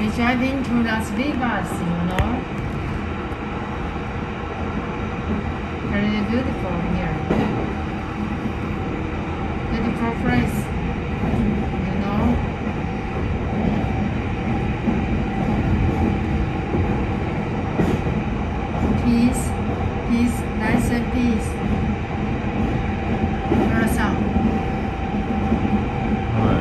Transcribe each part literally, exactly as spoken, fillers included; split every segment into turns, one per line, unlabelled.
Which I've been to Las Vegas, you know. Very beautiful here. Beautiful place, you know. Peace, peace, nice and peace. Curacao.
はい。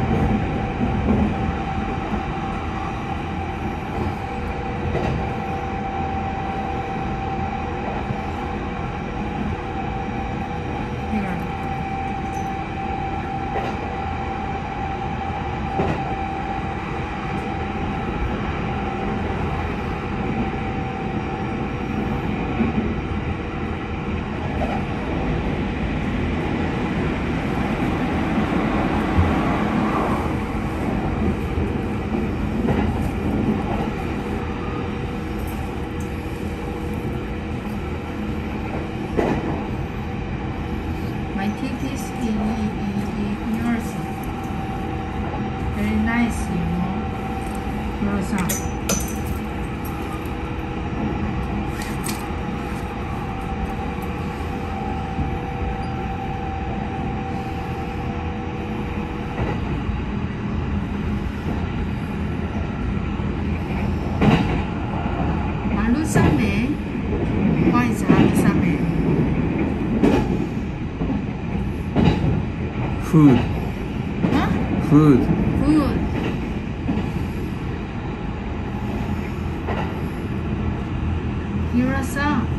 My ticket is in, in, in yours. Very nice, you know. Curacao. Hallusame. What is hallusame?
Food.
Huh?
Food.
Food. Curacao.